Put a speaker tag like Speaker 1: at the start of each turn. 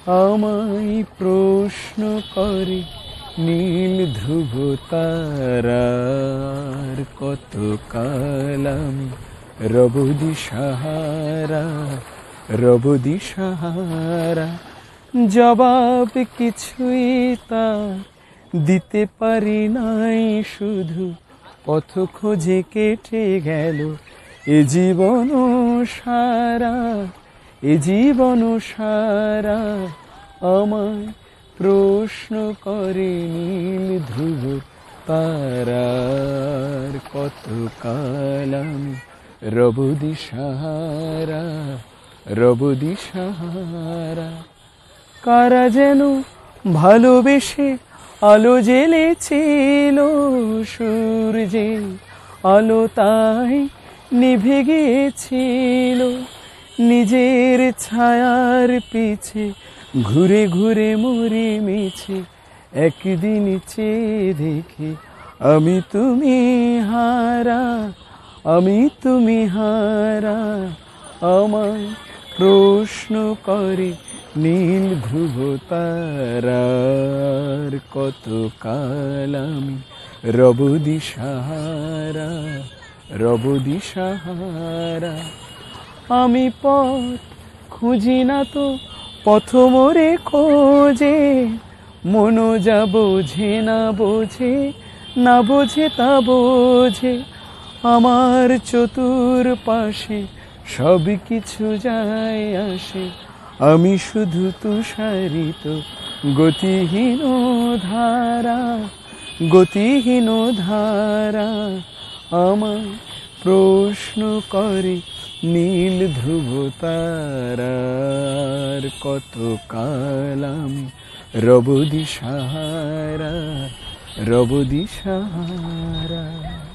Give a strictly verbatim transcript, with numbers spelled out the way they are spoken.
Speaker 1: আমায় প্রশ্ন করে নীল ধ্রুব তারার, কত কাল আমি রব দিশাহারা, রব দিশাহারা। জবাব কিছুই তার দিতে পারি নাই, শুধু পথ খোঁজে কেটে গেল এ জীবন সারা, এ জীবন সারা। আমায় প্রশ্ন করে নীল ধ্রুব তারার, কত কাল আমি রব দিশাহারা, রব দিশাহারা। কারা যেন ভালোবেসে আলো জ্বেলেছিল, সূর্যে আলো তাই নিভে গিয়েছিল। নিজের ছায়ার পিছে ঘুরে ঘুরে মরে মিছে, একদিন চেয়ে দেখি আমি তুমি হারা, আমি তুমি হারা। আমায় প্রশ্ন করে নীল ধ্রুব তারার, কত কাল আমি রব দিশাহারা, রব দিশাহারা। আমি পথ খুঁজি না তো পথ মোরে খোঁজে, মনো যা বোঝে না বোঝে, না বোঝে তা বোঝে। আমার চতুর পাশে সব কিছু যায় আসে, আমি শুধু তুষারিত গতিহীন ধারা, গতিহীন ধারা। আমায় প্রশ্ন করে নীল ধ্রুব তারার, কত কাল আমি রব দিশাহারা, রব দিশাহারা।